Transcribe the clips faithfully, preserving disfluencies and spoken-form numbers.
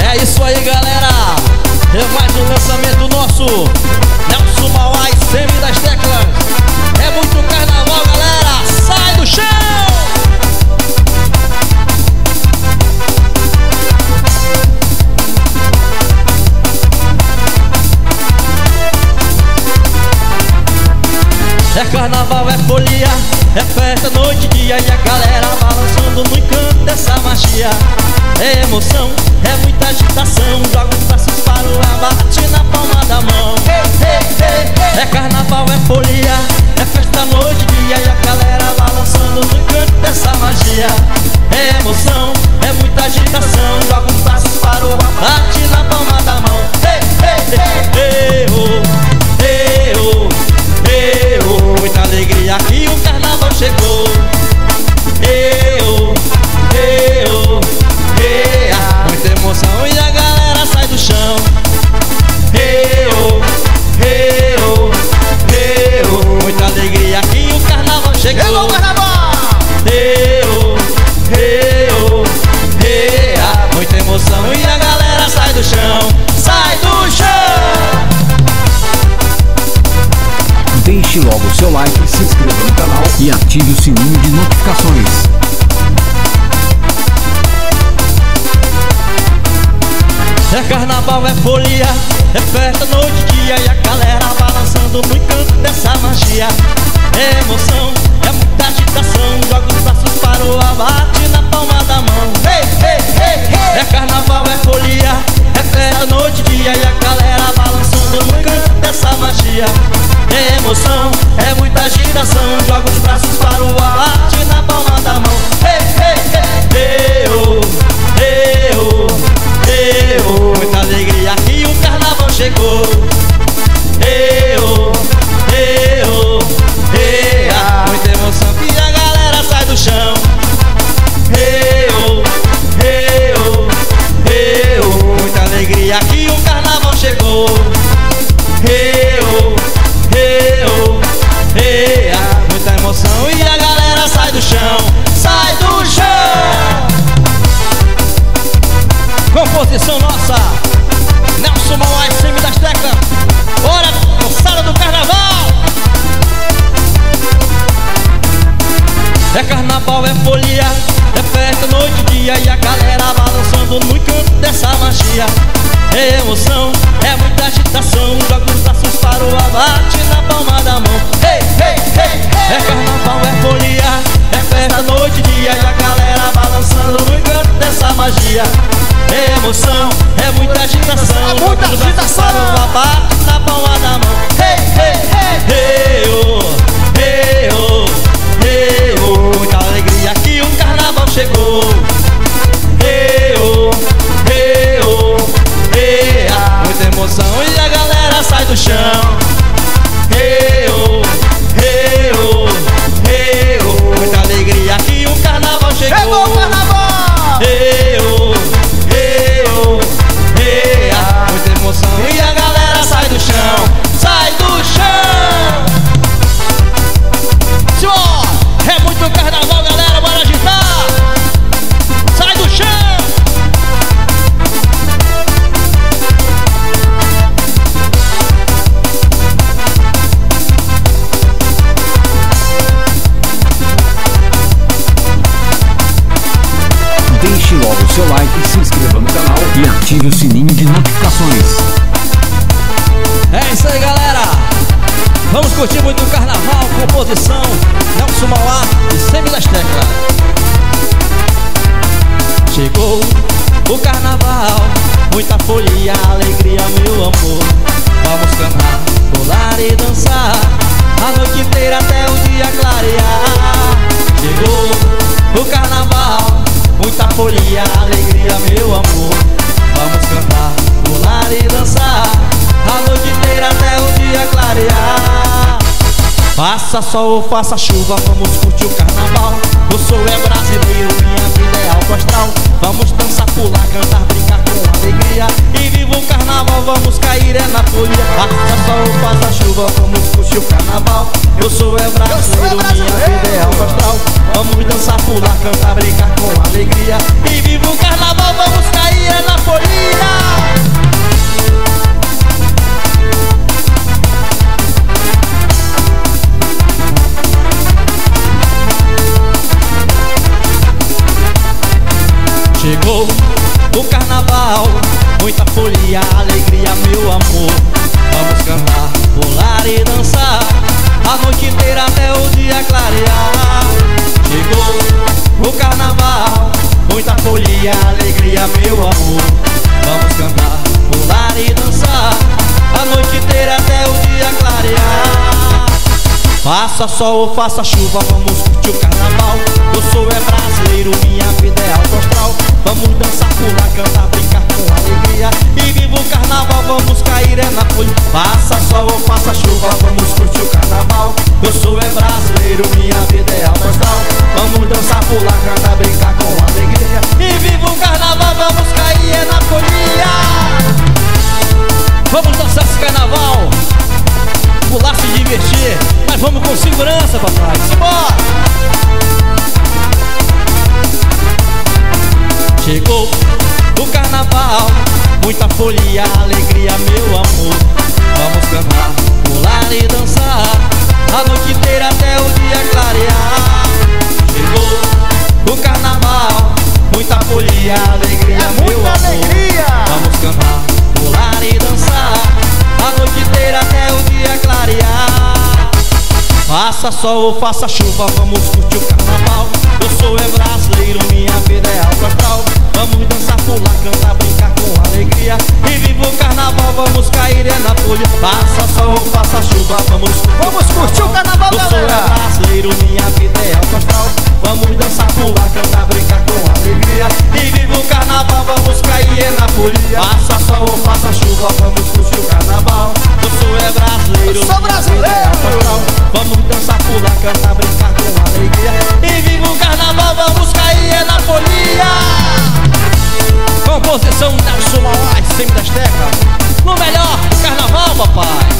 É isso aí, galera. É mais um lançamento nosso, Nelson Mauá e Semi das Teclas. É muito carnaval, galera. Sai do chão! É carnaval, é folia, é festa, noite e dia, e a galera balançando no encanto dessa magia. É emoção, é muita agitação, joga os braços para o ar, bate na palma da mão. É carnaval, é folia, é festa, noite e dia, e a galera balançando no encanto dessa magia. É emoção, é muita agitação, joga os braços para o ar, bate na palma da mão. Eu, eu, muita alegria que o carnaval chegou. Eu, eu, eu, muita emoção e a galera sai do chão. Eu, eu, eu, muita alegria que o carnaval chegou. Chegou o carnaval! Eu, eu, eu, muita emoção e a galera sai do chão. Sai do chão! Deixe logo o seu like, se inscreva no canal e ative o sininho de notificações. É carnaval, é folia, é festa, noite e dia, e a galera balançando no encanto dessa magia. É emoção, é muita agitação, joga os braços para o ar, bate na palma da mão. É carnaval, é folia, é festa, noite e dia, e a galera balançando no encanto dessa magia. É emoção, é muita agitação, joga os braços para o ar, bate na palma da mão. Eu, eu, eu, muita alegria que o carnaval chegou. Eu, eu, eu, muita emoção que a galera sai do chão. Eu, eu, eu, muita alegria que o carnaval chegou. Eu, eu, eu, muita emoção e a galera sai do chão. Sai do chão! Composição nossa, Nelson Mauá e Semi das Teclas. Bora, moçada do carnaval! É carnaval, é folia, é festa, noite e dia, e a galera balançando no encanto dessa magia. É emoção, é muita agitação, joga os braços para o ar, bate na palma da mão. É carnaval, é folia, é festa, noite e dia, e a galera balançando no encanto dessa magia. É emoção, é muita agitação, é muita agitação, para o ar, bate na palma da mão. Eu, eu, eu, muita alegria que o carnaval chegou. Eu, eu, eu, muita emoção e a galera sai do chão. Eu, eu, eu, muita alegria que o carnaval chegou. Chegou o carnaval! Eu, eu, eu, muita emoção e a galera sai do chão. Sai do chão! Senhor, é muito carnaval, galera, bora agitar! Sai do chão! Deixe logo o seu like, se inscreva no canal e ative o sininho de notificações. É isso aí, galera! Vamos curtir muito o carnaval, composição Nelson Mauá e Semi das Teclas. Chegou o carnaval, muita folia, alegria, meu amor. Vamos cantar, pular e dançar a noite inteira até o dia clarear. Chegou o carnaval, muita folia, alegria, meu amor. Vamos cantar, pular e dançar a noite inteira até o dia clarear. Faça sol ou faça chuva, vamos curtir o carnaval. O sol é brasileiro, minha vida é alto astral. Vamos dançar, pular, cantar, brincar com alegria. E viva o carnaval, vamos cair é na folia. Faça sol ou faça chuva, vamos curtir o carnaval. Eu sou é brasileiro, minha vida é alto astral. Vamos dançar, pular, cantar, brincar com alegria. E viva o carnaval, vamos cair é na folia. Chegou o carnaval, muita folia, alegria, meu amor. Vamos cantar, pular e dançar a noite inteira até o dia clarear. Chegou o carnaval, muita folia, alegria, meu amor. Vamos cantar, pular e dançar a noite inteira até o dia clarear. Faça sol ou faça chuva, vamos curtir o carnaval. Eu sou é brasileiro, minha vida é alto astral. Vamos dançar, pular, cantar, brincar com alegria. E viva o carnaval, vamos cair é na folha. Faça sol ou faça chuva, vamos curtir o carnaval. Eu sou é brasileiro, minha vida é alto astral. Vamos dançar, pular, cantar, brincar com alegria. E viva o carnaval, vamos cair é na folia. Vamos dançar esse carnaval, pular, se divertir, mas vamos com segurança, papai. Simbora! Chegou o carnaval, muita folia, alegria, meu amor. Vamos cantar, pular e dançar a noite inteira até o dia clarear. Chegou o carnaval, muita folia, alegria, é meu muita amor. Alegria. Vamos cantar, pular e dançar a noite inteira até o dia clarear. Faça sol ou faça chuva, vamos curtir o carnaval. Eu sou é brasileiro, minha vida é alto astral. Vamos dançar, pular, cantar, brincar com alegria. E viva o carnaval, vamos cair é na folha. Faça sol ou faça chuva, vamos curtir, Vamos curtir o carnaval, eu galera. sou é brasileiro, minha vida é alto astral. Vamos dançar, pular, cantar, brincar com alegria. E viva o carnaval, vamos cair é na folha. Faça sol ou faça chuva, vamos curtir o carnaval. Eu sou é brasileiro, Eu sou minha brasileiro. vida é alto astral. Vamos dançar, pular, cantar, brincar com alegria. E viva o carnaval, vamos cair é na folia. Composição Nelson Mauá, sempre das teclas. No melhor carnaval, papai.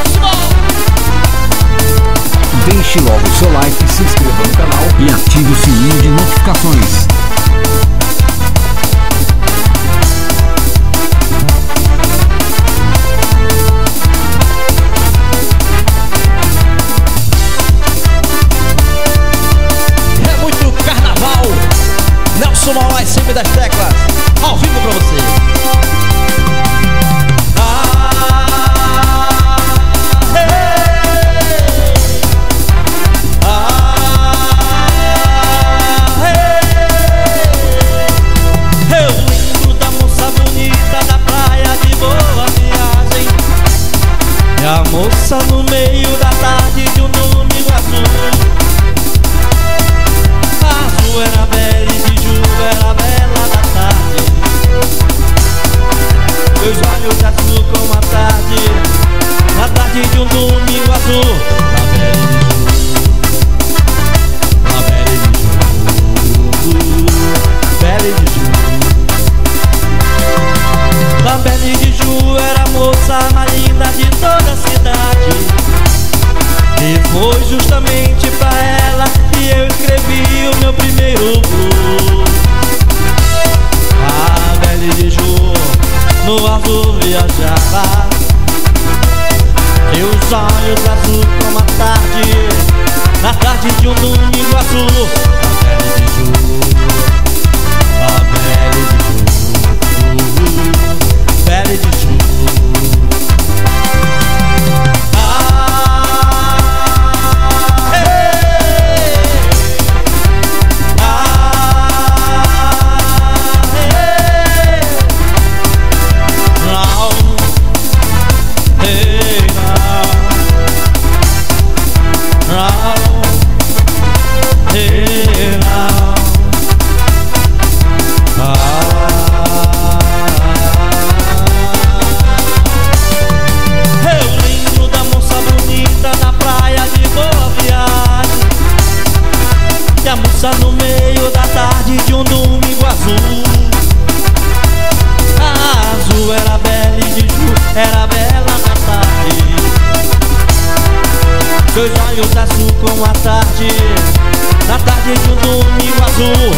Deixe logo o seu like, se inscreva no canal e ative o sininho de notificações. É muito carnaval. Nelson Mauá, sempre das teclas. Ao vivo pra você. A moça no meio da tarde de um domingo azul. Azul era bela e de Ju era bela da tarde. Meus olhos azul como a tarde, na tarde de um domingo azul. La bela e de Ju, la bela e de Ju, bela e de Ju. La bela e de Ju era a moça mais linda de toda a cidade. E foi justamente pra ela que eu escrevi o meu primeiro blues. A Bela de Ju no azul viajava, seus olhos azul como a tarde, na tarde de um domingo azul. A Bela de Ju, a Bela de Ju, Bela de Ju. No meio da tarde de um domingo azul. A azul era bela e de Ju era bela na tarde. Seus olhos azul como a tarde, na tarde de um domingo azul.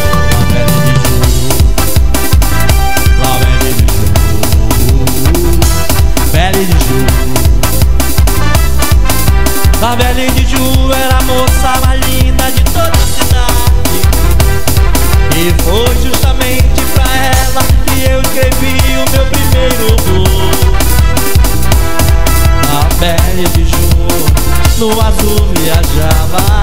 Lá Belle de Ju, Belle de Ju. A Belle de Ju era a moça mais linda de toda a cidade, e foi justamente pra ela que eu escrevi o meu primeiro blues. A Belle de Ju no azul viajava,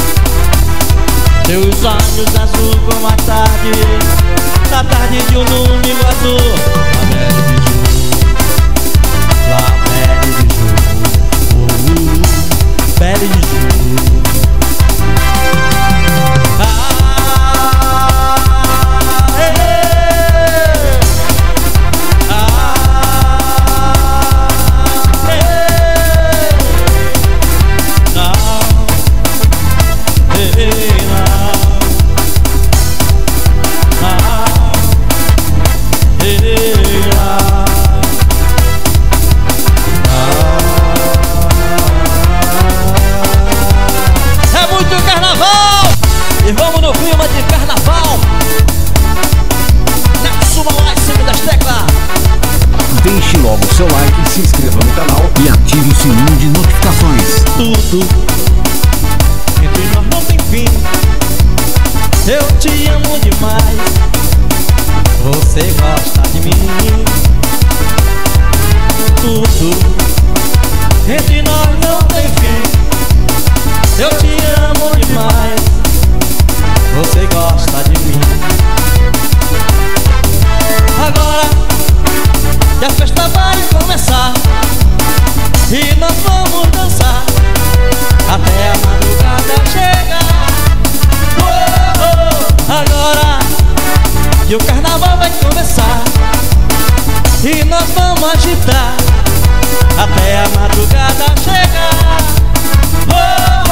seus olhos azul como a tarde, na tarde de um domingo azul. A Belle de Ju, lá Belle de Ju, uh, uh, Belle de Ju. Ah, eh, ah, eh, não, eh, é muito carnaval! E vamos no clima de carnaval. Nelson Mauá em cima das teclas. Deixe logo o seu like, se inscreva no canal e ative o sininho de notificações. Tudo entre nós não tem fim. Eu te amo demais, você gosta de mim. Tudo entre nós não tem fim. Eu te amo demais, você gosta de mim. Agora que a festa vai começar e nós vamos dançar até a madrugada chegar. Oh, oh. Agora que o carnaval vai começar e nós vamos agitar até a madrugada chegar. Oh, oh.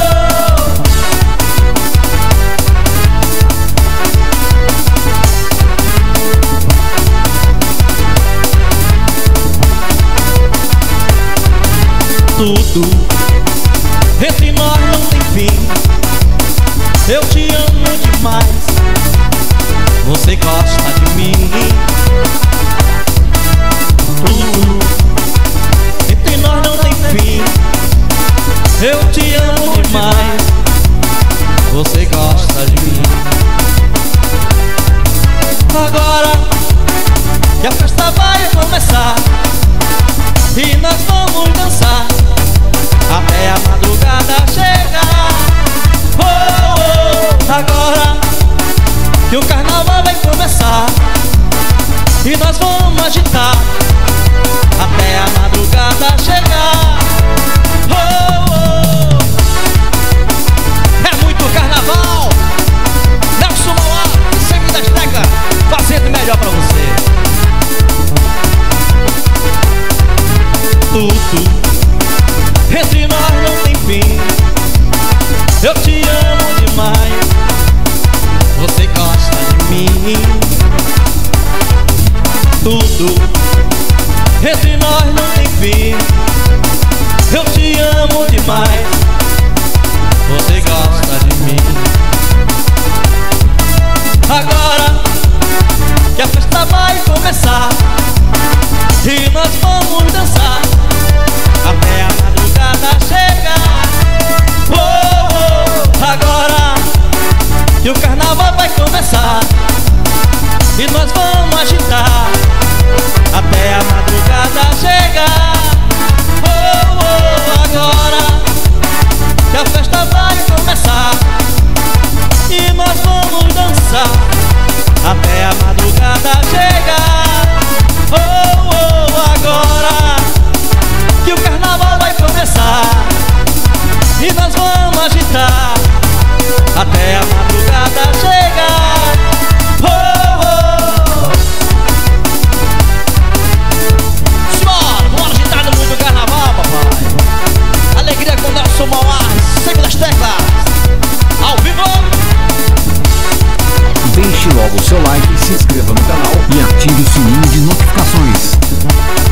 Tudo entre nós não tem fim. Eu te amo demais, você gosta de mim. Tudo entre nós não tem fim. Eu te amo demais, você gosta de mim. Agora que a festa vai começar e nós vamos dançar até a madrugada chegar. Oh, oh. Agora que o carnaval vai começar e nós vamos agitar até a madrugada chegar. Oh, oh. É muito carnaval. Nelson Mauá, sempre das teclas, fazendo melhor pra você. Tudo entre nós não tem fim. Eu te amo demais, você gosta de mim. Tudo entre nós não tem fim. Eu te amo demais, você gosta de mim. Agora que a festa vai começar e nós vamos dançar até a madrugada chegar. Oh, oh. Agora que o carnaval vai começar e nós vamos agitar até a madrugada chegar. Oh, oh. Agora que a festa vai começar e nós vamos dançar até a madrugada chegar. Oh, oh. Agora que o carnaval vai começar e nós vamos agitar até a madrugada chegar. Oh, oh. Simbora, bora agitar no mundo do carnaval, papai. Alegria com o Nelson Mauá, sempre das teclas, ao vivo. Deixe logo o seu like, se inscreva no canal e ative o sininho de notificações.